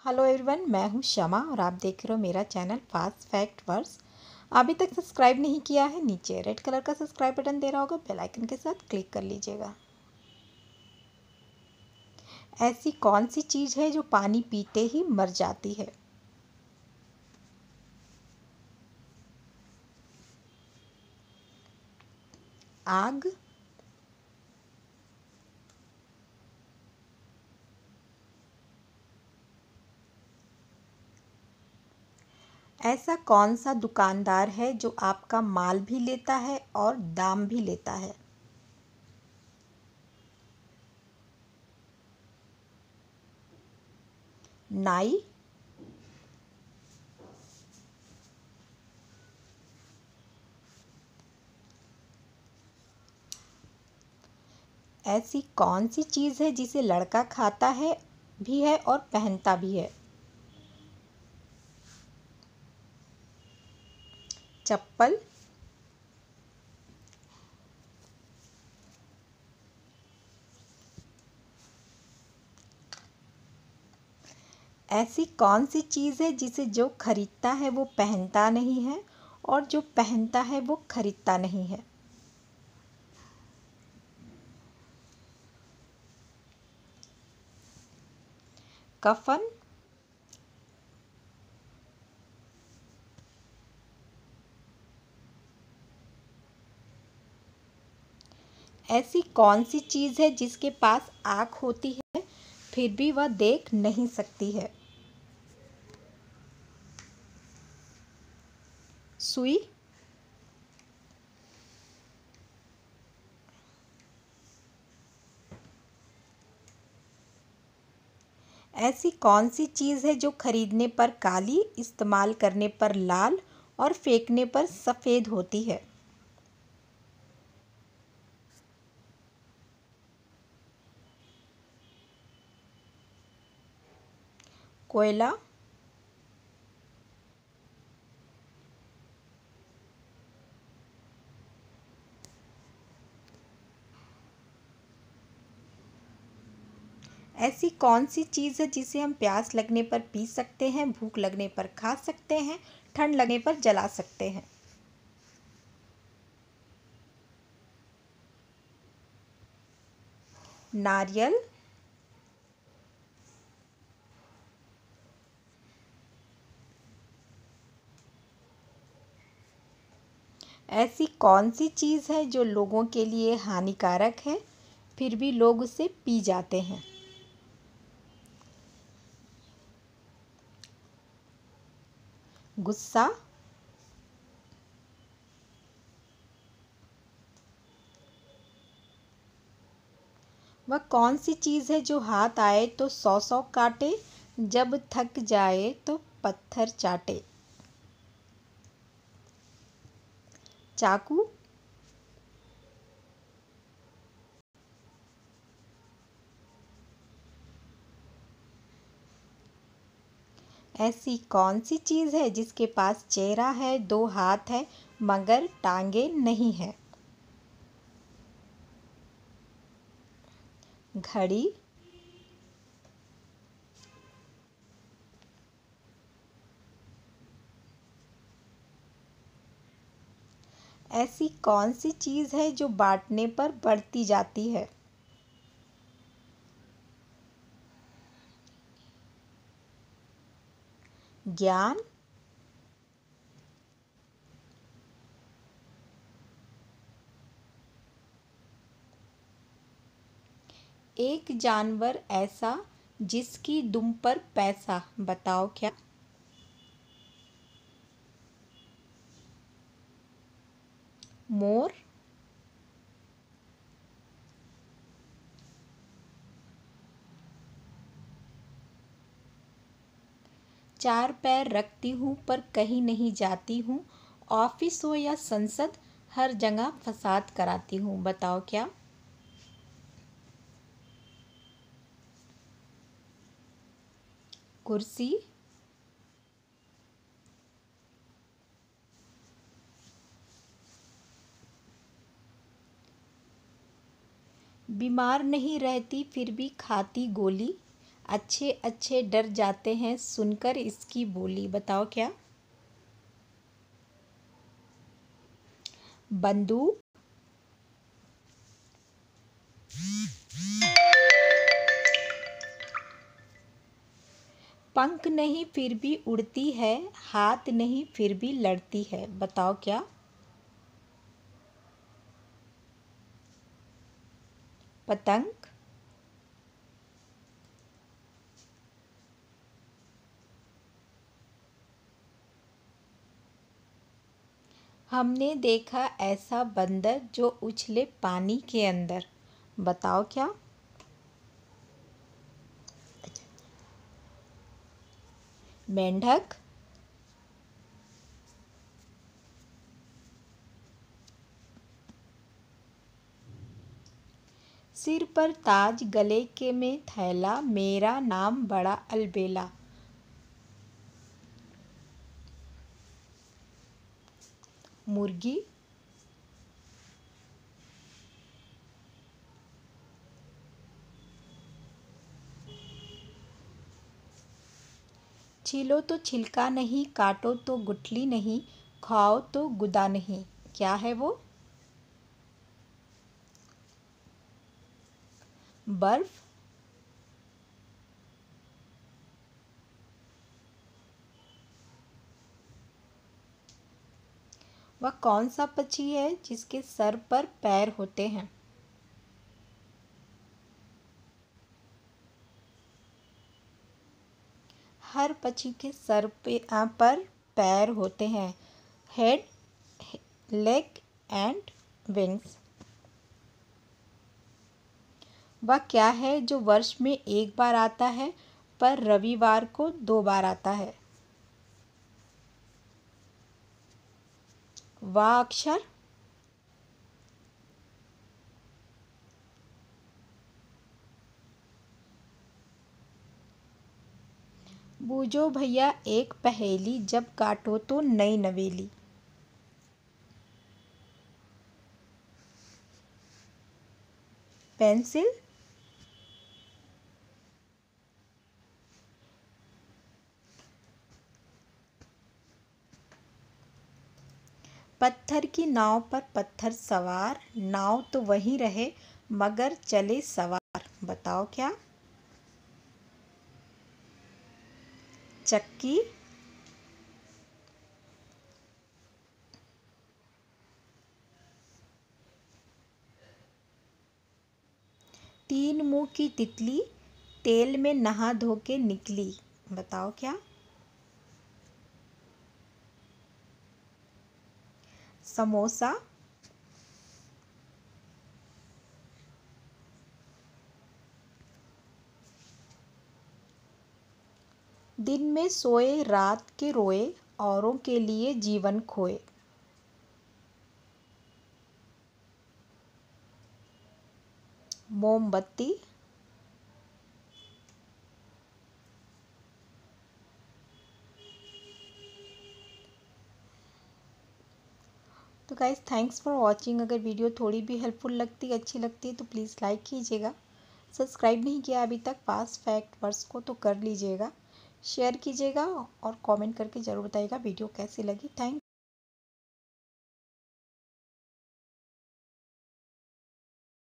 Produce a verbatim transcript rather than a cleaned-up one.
Hello everyone, मैं हूं शमा और आप देख रहे हो मेरा चैनल फास्ट फैक्ट वर्स। अभी तक सब्सक्राइब नहीं किया है, नीचे रेड कलर का सब्सक्राइब बटन दे रहा होगा, बेल आइकन के साथ क्लिक कर लीजिएगा। ऐसी कौन सी चीज़ है जो पानी पीते ही मर जाती है? आग। ऐसा कौन सा दुकानदार है जो आपका माल भी लेता है और दाम भी लेता है? नाई। ऐसी कौन सी चीज़ है जिसे लड़का खाता है भी है और पहनता भी है? चप्पल। ऐसी कौन सी चीज़ है जिसे जो खरीदता है वो पहनता नहीं है और जो पहनता है वो खरीदता नहीं है? कफन। ऐसी कौन सी चीज़ है जिसके पास आँख होती है फिर भी वह देख नहीं सकती है? सुई। ऐसी कौन सी चीज़ है जो खरीदने पर काली, इस्तेमाल करने पर लाल और फेंकने पर सफ़ेद होती है? कोयला। ऐसी कौन सी चीज़ है जिसे हम प्यास लगने पर पी सकते हैं, भूख लगने पर खा सकते हैं, ठंड लगने पर जला सकते हैं? नारियल। ऐसी कौन सी चीज़ है जो लोगों के लिए हानिकारक है फिर भी लोग उसे पी जाते हैं? गुस्सा। वह कौन सी चीज़ है जो हाथ आए तो सौ सौ काटे, जब थक जाए तो पत्थर चाटे? चाकू। ऐसी कौन सी चीज़ है जिसके पास चेहरा है, दो हाथ है मगर टांगे नहीं है? घड़ी। ऐसी कौन सी चीज़ है जो बांटने पर बढ़ती जाती है? ज्ञान। एक जानवर ऐसा जिसकी दुम पर पैसा, बताओ क्या? मोर। चार पैर रखती हूँ पर कहीं नहीं जाती हूँ, ऑफिस हो या संसद हर जगह फसाद कराती हूँ, बताओ क्या? कुर्सी। बीमार नहीं रहती फिर भी खाती गोली, अच्छे अच्छे डर जाते हैं सुनकर इसकी बोली, बताओ क्या? बंदूक, पंख नहीं फिर भी उड़ती है, हाथ नहीं फिर भी लड़ती है, बताओ क्या? पतंग, हमने देखा ऐसा बंदर जो उछले पानी के अंदर, बताओ क्या? मेंढक, सिर पर ताज गले के में थैला, मेरा नाम बड़ा अलबेला। मुर्गी, छीलो तो छिलका नहीं, काटो तो गुठली नहीं, खाओ तो गुदा नहीं, क्या है वो? बर्फ, वह कौन सा पक्षी है जिसके सर पर पैर होते हैं? हर पक्षी के सर पे आ, पर पैर होते हैं। Head, leg and wings. वह क्या है जो वर्ष में एक बार आता है पर रविवार को दो बार आता है? वह अक्षर, बूझो भैया एक पहेली, जब काटो तो नई नवेली। पेंसिल, पत्थर की नाव पर पत्थर सवार, नाव तो वहीं रहे मगर चले सवार, बताओ क्या? चक्की, तीन मुंह की तितली, तेल में नहा धो के निकली, बताओ क्या? समोसा, दिन में सोए रात के रोए, औरों के लिए जीवन खोए। मोमबत्ती, तो गाइस थैंक्स फॉर वॉचिंग। अगर वीडियो थोड़ी भी हेल्पफुल लगती अच्छी लगती है तो प्लीज़ लाइक कीजिएगा। सब्सक्राइब नहीं किया अभी तक पास्ट फैक्ट वर्स को तो कर लीजिएगा। शेयर कीजिएगा और कमेंट करके ज़रूर बताइएगा वीडियो कैसी लगी। थैंक